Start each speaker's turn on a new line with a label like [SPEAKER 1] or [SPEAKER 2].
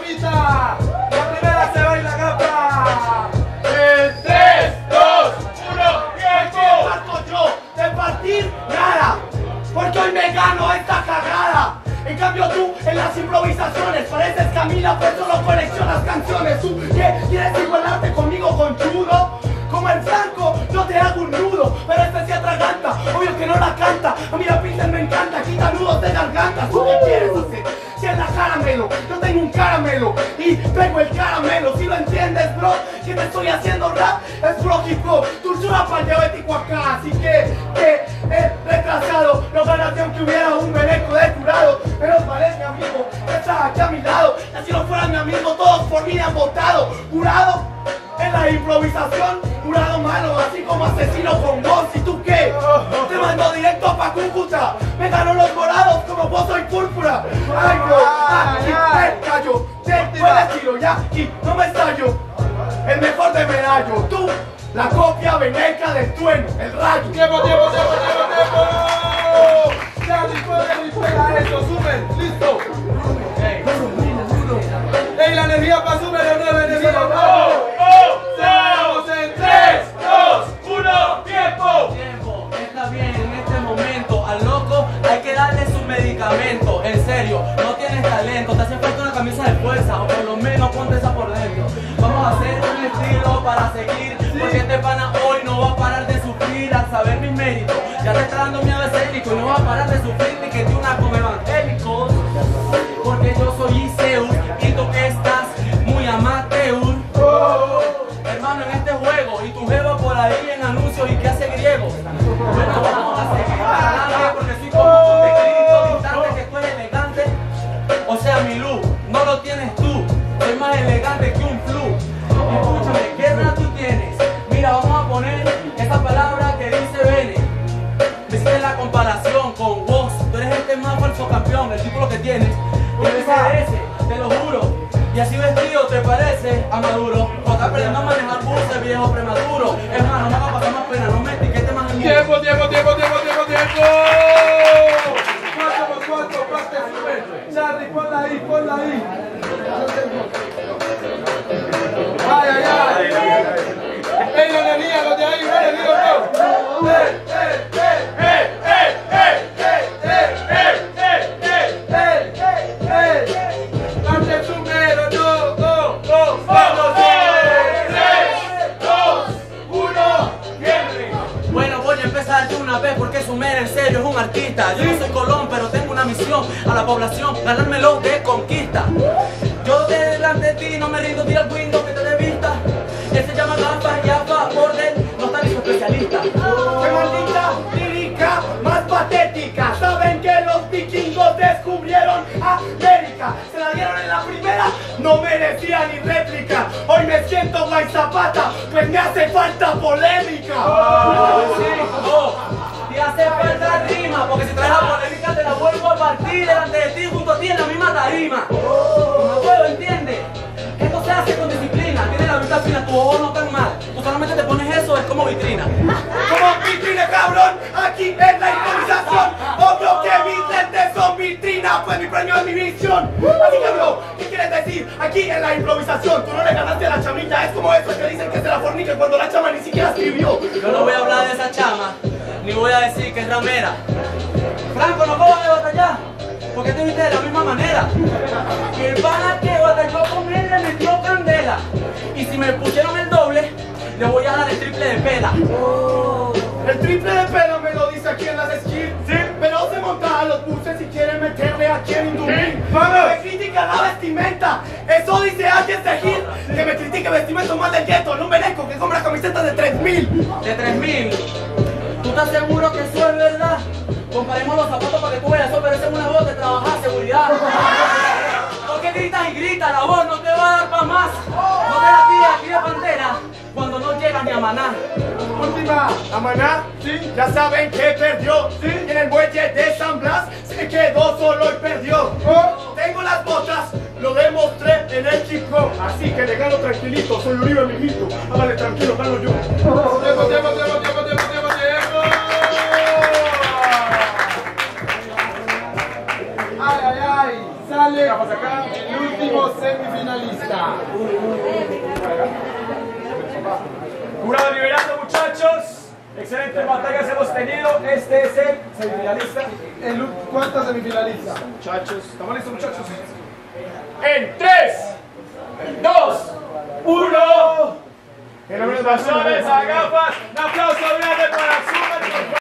[SPEAKER 1] camisa. La primera se va y la gata. En 3, 2, 1, tiempo.
[SPEAKER 2] Harto yo de partir nada, porque hoy me gano esta cagada. En cambio tú en las improvisaciones pareces Camila, pero solo coleccionas canciones. ¿Tú qué quieres igualarte conmigo, conchudo? Como el Franco, yo te hago un nudo, pero este se atraganta, obvio que no la canta. A mí la pizza me encanta, quita nudos de garganta. ¿Tú qué quieres hacer? Si es la caramelo, yo tengo un caramelo y tengo el caramelo. Si lo entiendes, bro, que te estoy haciendo rap, es puro hip hop, dulzura para el diabético acá. Así que retrasado, no ganas de aunque hubiera un veneco de curado. Pero vale mi amigo, que estás aquí a mi lado. Y así no fuera mi amigo, todos por mí me han votado. Jurado en la improvisación, jurado malo, así como asesino con voz. ¿Y tú qué? Te mando directo pa' Cúcuta. Me ganó los morados como vos soy púrpura. Ay, no, aquí me callo. Te puedes tiro ya y no me estallo. El mejor de medallo, tú, la copia veneca del trueno, el rayo.
[SPEAKER 1] Tiempo. Ya dispara eso, sumen, listo. Ey, la energía para sumar de nuevo, energía. Estamos en 3, 2, 1, tiempo.
[SPEAKER 3] Está bien en este momento. Al loco hay que darle su medicamento. En serio, no tienes talento. Te hace falta una camisa de fuerza, o por lo menos ponte esa por dentro. Vamos a hacer un estilo para seguir, porque este pana hoy no va a parar de sufrir al saber mis méritos. Ya te está dando miedo escénico y no va a parar de sufrir ni que te una como evangélicos. Porque yo soy Iseus y tú estás muy amateur. Hermano, en este juego y tu jeva por ahí en anuncios y que hace griego. Bueno, vamos a seguir para adelante porque soy como un tecrito distante que tú eres elegante. O sea, mi luz, no lo tienes tú. Soy más elegante que un flu. Escúchame, ¿qué rap tú tienes? Mira, vamos a poner esa palabra que dice Bene. Viste la comparación con vos. Tú eres este más falso campeón, el título que tienes. Debe ser ese, te lo juro. Y así vestido te parece a Maduro. O estás aprendiendo a manejar buses, viejo prematuro. Hermano, no va a pasar más pena, no me etiquetes más en
[SPEAKER 1] Tiempo. ¿Cuánto? Charlie, ponla ahí. Ay. Ey, la energía, los de ahí, digo no. Antes sumero, no. Vamos, 3, 2, 1, viene.
[SPEAKER 3] Bueno, voy a empezar de una vez porque Sumer en serio es un artista. Yo no soy Colón, pero tengo una misión a la población, ganármelo de conquista. Yo delante de ti no me rindo, tira el window que te dé vista. Él se llama Gafas y Afa Borden, no está ni su especialista.
[SPEAKER 2] ¡Qué maldita lírica más patética! ¿Saben que los vikingos descubrieron América? Se la dieron en la primera, no merecía ni réplica. Hoy me siento Guay Zapata, pues me hace falta polémica.
[SPEAKER 3] Te hace falta rima, porque si traes la polémica te la vuelvo a partir delante de ti, junto a ti en la misma tarima. No puedo, ¿entiendes? Esto se hace con disciplina, tienes la vista fina, tu ojo no tan mal. Tú solamente te pones eso, es como vitrina.
[SPEAKER 2] Como vitrina, cabrón, aquí en la improvisación. Obvio que mis lentes son vitrina, pues mi premio es mi visión. Así que, bro, ¿qué quieres decir? Aquí en la improvisación, tú no le ganaste a la chamita. Es como eso que dicen que se la fornica cuando la chama ni siquiera escribió.
[SPEAKER 3] Yo no voy a hablar de esa chama, ni voy a decir que es ramera. Franco, no cojas de batallar, porque te viste de la misma manera. Y el pana que batalló con él le metió candela. Y si me pusieron el doble, le voy a dar el triple de pela.
[SPEAKER 2] El triple de pelo me lo dice aquí en las skills. Sí. Pero se monta a los buses y quiere meterle aquí en Indumil. Me critica la vestimenta. Eso dice alguien de Gil. Que me critique vestimenta más del gueto. No un veneco que compra camisetas de 3000.
[SPEAKER 3] De 3000. ¿Tú estás seguro que eso es verdad? Comparemos los zapatos para que tú veas, eso parece una voz de trabajar, seguridad. Porque gritas y gritas, la voz no te va a dar para más. No te la tiras aquí de pantera cuando no llegas ni a Maná.
[SPEAKER 2] Última, a Maná, sí. Ya saben que perdió, sí. Y en el muelle de San Blas se quedó solo y perdió. Tengo las botas, lo demostré en el chico. Así que le gano tranquilito, soy Uribe mijito. Hágale tranquilo, gano yo.
[SPEAKER 1] Tiempo. Ay. Sale el último último semifinalista. Jurado liberando, muchachos. Excelentes batallas hemos tenido. Este es el semifinalista. ¿Cuántos semifinalistas? Muchachos, ¿estamos listos, muchachos? En 3, 2, 1. El hombre de las gafas. Un aplauso grande para